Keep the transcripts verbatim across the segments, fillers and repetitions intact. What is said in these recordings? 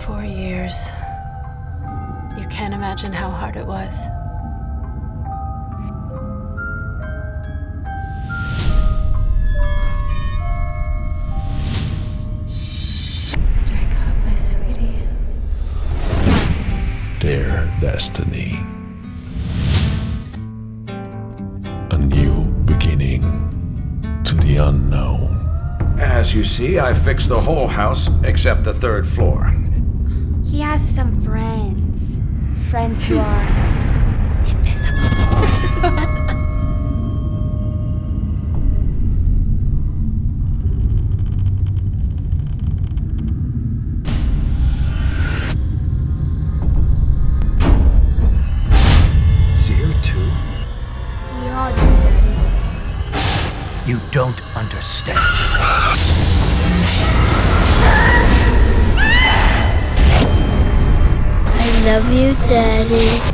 Four years. You can't imagine how hard it was. Drink up, my sweetie. Their destiny. A new beginning to the unknown. As you see, I fixed the whole house except the third floor. He has some friends. Friends who are invisible. Is he here too? We all do, Daddy. You don't understand. I love you, Daddy.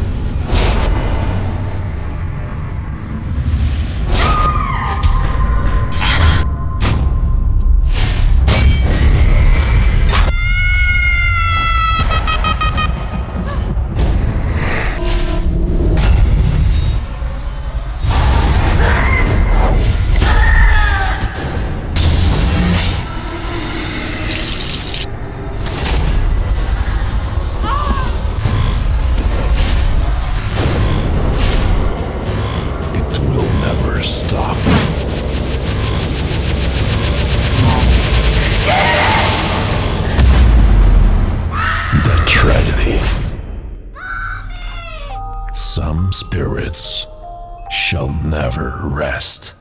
Stop. The tragedy. Some spirits shall never rest.